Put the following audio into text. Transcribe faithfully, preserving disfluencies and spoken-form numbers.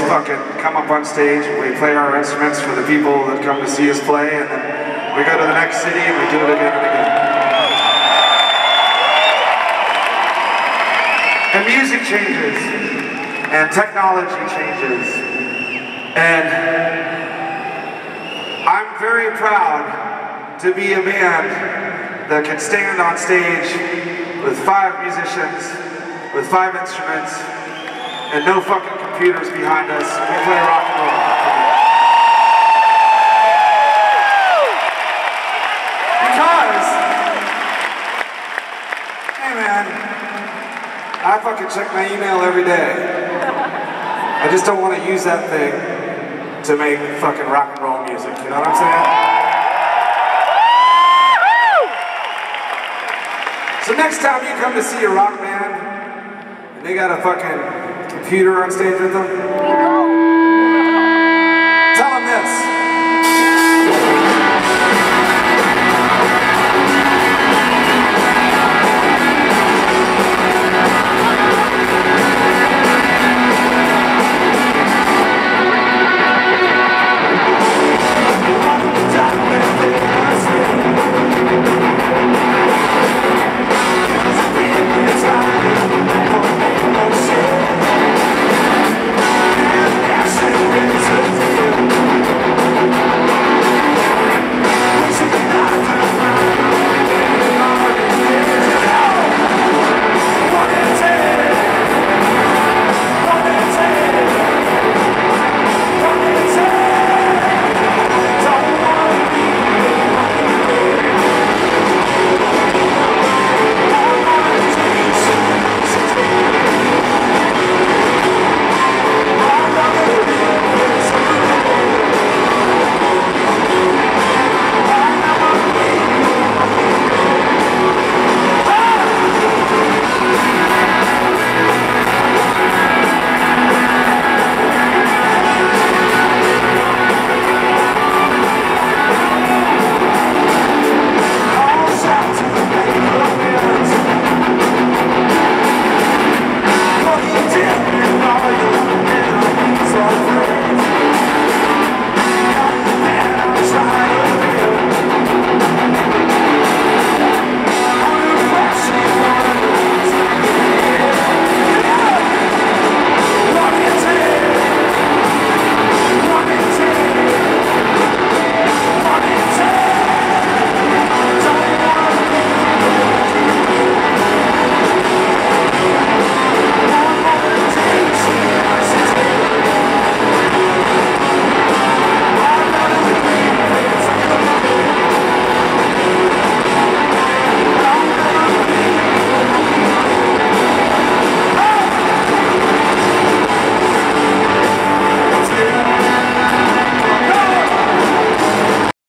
fucking come up on stage and we play our instruments for the people that come to see us play, and then we go to the next city and we do it again and again. And music changes, and technology changes, and I'm very proud to be a band that can stand on stage with five musicians, with five instruments, and no fucking computers behind us. We play rock and roll. Because, hey man, I fucking check my email every day. I just don't want to use that thing to make fucking rock and roll music, you know what I'm saying? So next time you come to see a rock band, and they got a fucking computer on stage with them,